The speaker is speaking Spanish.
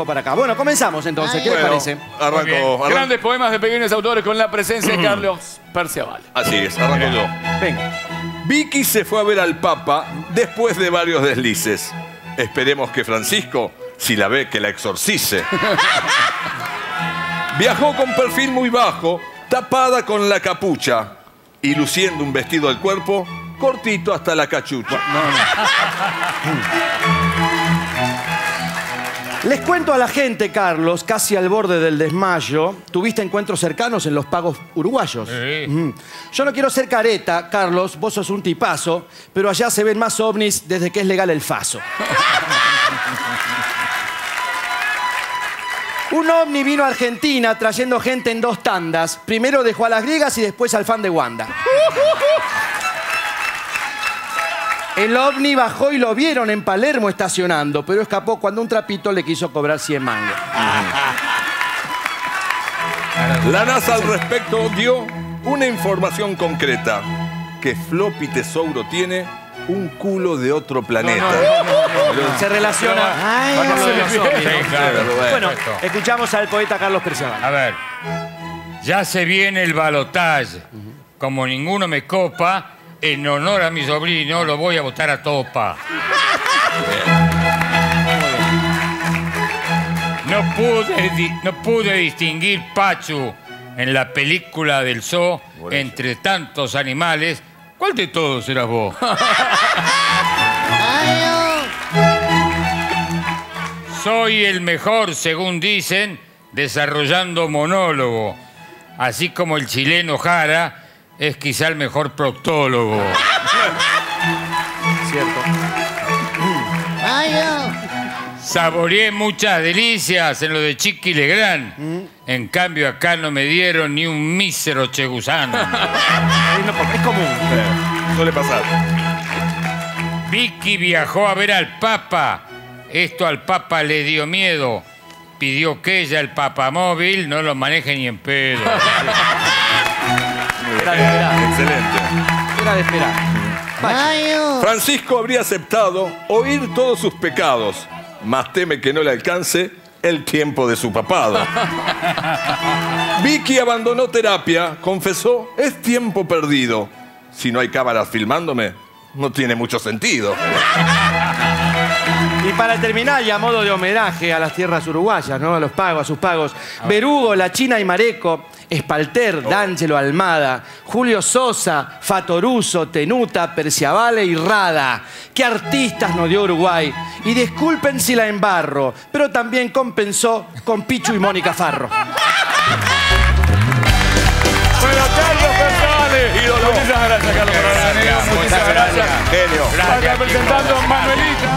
vengo para acá. Bueno, comenzamos entonces. ¿Qué les parece? Arranco. Grandes poemas de pequeños autores con la presencia de Carlos Perciabal. Así es, arranco yo. Venga. Vicky se fue a ver al Papa después de varios deslices. Esperemos que Francisco, si la ve, que la exorcice. Viajó con perfil muy bajo, tapada con la capucha y luciendo un vestido al cuerpo cortito hasta la cachucha. Les cuento a la gente, Carlos, casi al borde del desmayo, tuviste encuentros cercanos en los pagos uruguayos. Sí. Yo no quiero ser careta, Carlos, vos sos un tipazo, pero allá se ven más ovnis desde que es legal el faso. Un ovni vino a Argentina trayendo gente en 2 tandas. Primero dejó a las griegas y después al fan de Wanda. El ovni bajó y lo vieron en Palermo estacionando, pero escapó cuando un trapito le quiso cobrar 100 mangos. La NASA al respecto dio una información concreta, que Floppy Tesouro tiene un culo de otro planeta. Se relaciona. Bueno, escuchamos al poeta Carlos Perciabal. A ver, ya se viene el balotaje. Como ninguno me copa, en honor a mi sobrino lo voy a votar a topa. No pude distinguir Pachu en la película del zoo entre tantos animales. ¿Cuál de todos eras vos? Soy el mejor, según dicen, desarrollando monólogo. Así como el chileno Jara es quizá el mejor proctólogo. Cierto. Saboreé muchas delicias en lo de Chiqui Legrand. En cambio, acá no me dieron ni un mísero chegusano. Es común. Suele pasar. Vicky viajó a ver al Papa. Esto al Papa le dio miedo. Pidió que ella, el papamóvil, no lo maneje ni en pedo. Era de esperar. Excelente. Era de esperar. Francisco habría aceptado oír todos sus pecados, mas teme que no le alcance el tiempo de su papado. Vicky abandonó terapia, confesó, es tiempo perdido. Si no hay cámaras filmándome, no tiene mucho sentido. Y para terminar, y a modo de homenaje a las tierras uruguayas, ¿no? A los pagos, a sus pagos. Berugo, La China y Mareco, Espalter, D'Angelo Almada, Julio Sosa, Fatoruso, Tenuta, Perciabale y Rada. ¿Qué artistas nos dio Uruguay? Y disculpen si la embarro, pero también compensó con Pichu y Mónica Farro. Bueno, Carlos Perciabal. Ídolo. Muchas gracias, Carlos. Muchas gracias. Muchas gracias. Genio. Está representando Manuelita.